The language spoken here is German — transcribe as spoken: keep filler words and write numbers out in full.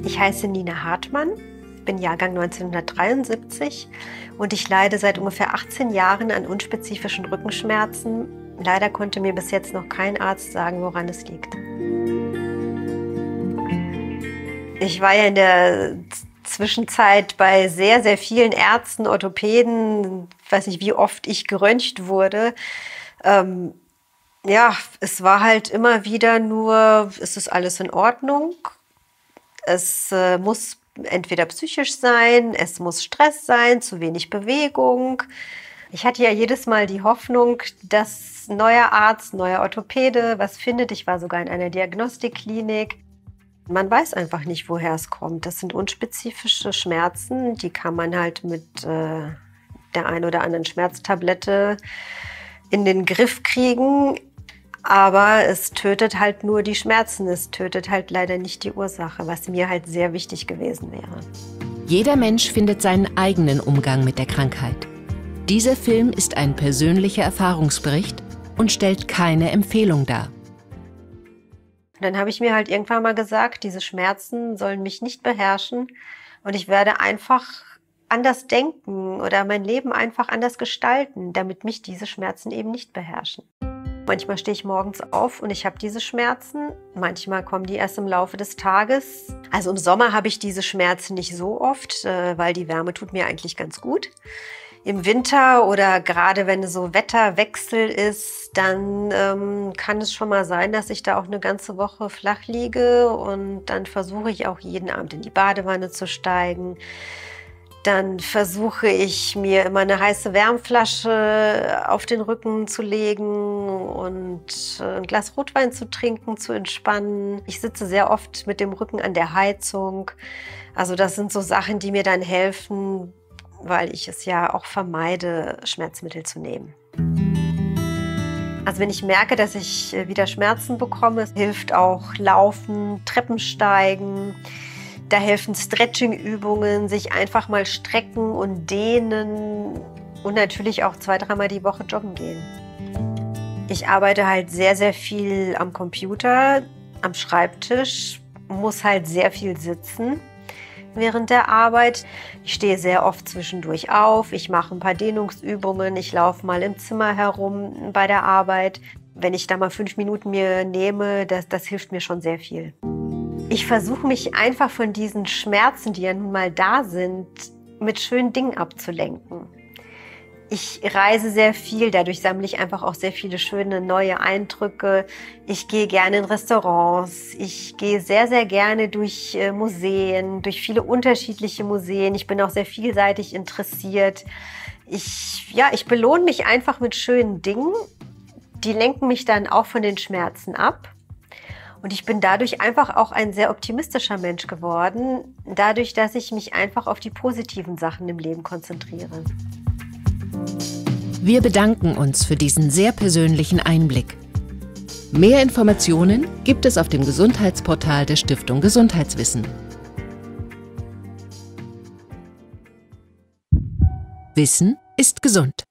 Ich heiße Nina Hartmann, bin Jahrgang neunzehnhundertdreiundsiebzig und ich leide seit ungefähr achtzehn Jahren an unspezifischen Rückenschmerzen. Leider konnte mir bis jetzt noch kein Arzt sagen, woran es liegt. Ich war ja in der Zwischenzeit bei sehr, sehr vielen Ärzten, Orthopäden, ich weiß nicht, wie oft ich geröntgt wurde. Ähm, ja, es war halt immer wieder nur, ist es alles in Ordnung? Es äh, muss entweder psychisch sein, es muss Stress sein, zu wenig Bewegung. Ich hatte ja jedes Mal die Hoffnung, dass ein neuer Arzt, neuer Orthopäde was findet. Ich war sogar in einer Diagnostikklinik. Man weiß einfach nicht, woher es kommt. Das sind unspezifische Schmerzen, die kann man halt mit äh, der ein oder anderen Schmerztablette in den Griff kriegen. Aber es tötet halt nur die Schmerzen, es tötet halt leider nicht die Ursache, was mir halt sehr wichtig gewesen wäre. Jeder Mensch findet seinen eigenen Umgang mit der Krankheit. Dieser Film ist ein persönlicher Erfahrungsbericht und stellt keine Empfehlung dar. Dann habe ich mir halt irgendwann mal gesagt, diese Schmerzen sollen mich nicht beherrschen und ich werde einfach anders denken oder mein Leben einfach anders gestalten, damit mich diese Schmerzen eben nicht beherrschen. Manchmal stehe ich morgens auf und ich habe diese Schmerzen. Manchmal kommen die erst im Laufe des Tages. Also im Sommer habe ich diese Schmerzen nicht so oft, weil die Wärme tut mir eigentlich ganz gut. Im Winter oder gerade wenn so Wetterwechsel ist, dann ähm, kann es schon mal sein, dass ich da auch eine ganze Woche flach liege und dann versuche ich auch jeden Abend in die Badewanne zu steigen. Dann versuche ich, mir immer eine heiße Wärmflasche auf den Rücken zu legen und ein Glas Rotwein zu trinken, zu entspannen. Ich sitze sehr oft mit dem Rücken an der Heizung. Also das sind so Sachen, die mir dann helfen, weil ich es ja auch vermeide, Schmerzmittel zu nehmen. Also wenn ich merke, dass ich wieder Schmerzen bekomme, hilft auch Laufen, Treppensteigen. Da helfen Stretching-Übungen, sich einfach mal strecken und dehnen und natürlich auch zwei, dreimal die Woche joggen gehen. Ich arbeite halt sehr, sehr viel am Computer, am Schreibtisch, muss halt sehr viel sitzen während der Arbeit. Ich stehe sehr oft zwischendurch auf, ich mache ein paar Dehnungsübungen, ich laufe mal im Zimmer herum bei der Arbeit. Wenn ich da mal fünf Minuten mir nehme, das, das hilft mir schon sehr viel. Ich versuche mich einfach von diesen Schmerzen, die ja nun mal da sind, mit schönen Dingen abzulenken. Ich reise sehr viel, dadurch sammle ich einfach auch sehr viele schöne neue Eindrücke. Ich gehe gerne in Restaurants, ich gehe sehr, sehr gerne durch Museen, durch viele unterschiedliche Museen. Ich bin auch sehr vielseitig interessiert. Ich, ja, ich belohne mich einfach mit schönen Dingen, die lenken mich dann auch von den Schmerzen ab. Und ich bin dadurch einfach auch ein sehr optimistischer Mensch geworden, dadurch, dass ich mich einfach auf die positiven Sachen im Leben konzentriere. Wir bedanken uns für diesen sehr persönlichen Einblick. Mehr Informationen gibt es auf dem Gesundheitsportal der Stiftung Gesundheitswissen. Wissen ist gesund.